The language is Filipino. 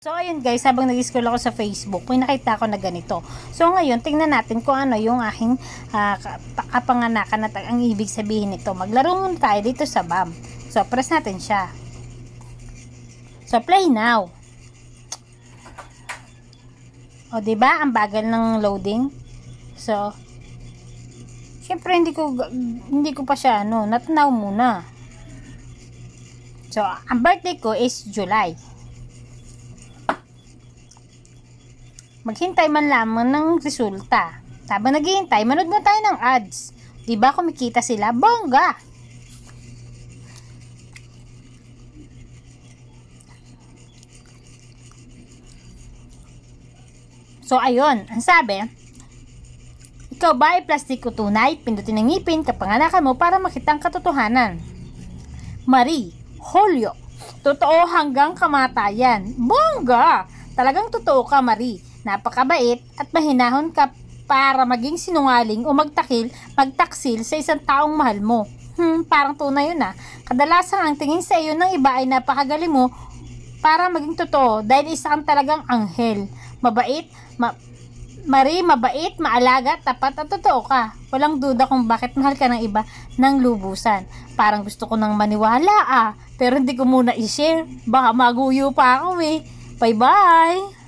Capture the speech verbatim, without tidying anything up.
So, ayun guys, habang nag-scroll ako sa Facebook, may nakita ko na ganito. So, ngayon, tingnan natin kung ano yung aking uh, kapanganakan at ang ibig sabihin nito. Maglaro muna tayo dito sa B A M. So, press natin siya. So, play now. O, diba? Ang bagal ng loading. So, syempre, hindi ko, hindi ko pa siya, ano, not now muna. So, ang birthday ko is July. Maghintay man lamang ng resulta. Habang naghihintay, manood mo tayo ng ads. Diba kumikita sila? Bongga! So, ayun. Ang sabi, ikaw ba ay plastiko tunay? Pindutin ang ngipin, kapanganakan mo para makita ang katotohanan. Marie, Julio, totoo hanggang kamatayan. Bongga! Talagang totoo ka, Marie. Napakabait at mahinahon ka para maging sinungaling o magtakil, magtaksil sa isang taong mahal mo. Hmm, parang tunay yun ah. Kadalasan ang tingin sa iyo ng iba ay napakagaling mo para maging totoo dahil isa kang talagang anghel. Mabait, ma Marie, mabait, maalaga, tapat at totoo ka. Walang duda kung bakit mahal ka ng iba ng lubusan. Parang gusto ko nang maniwala ah, pero hindi ko muna i-share. Baka maguyo pa ako eh. Bye bye!